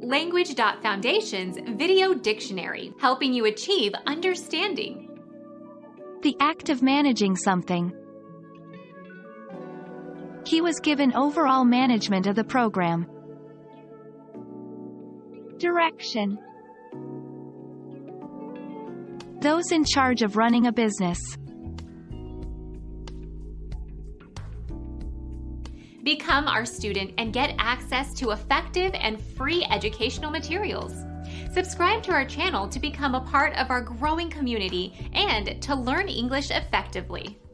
Language.Foundation's Video Dictionary, helping you achieve understanding. The act of managing something. He was given overall management of the program. Direction. Those in charge of running a business. Become our student and get access to effective and free educational materials. Subscribe to our channel to become a part of our growing community and to learn English effectively.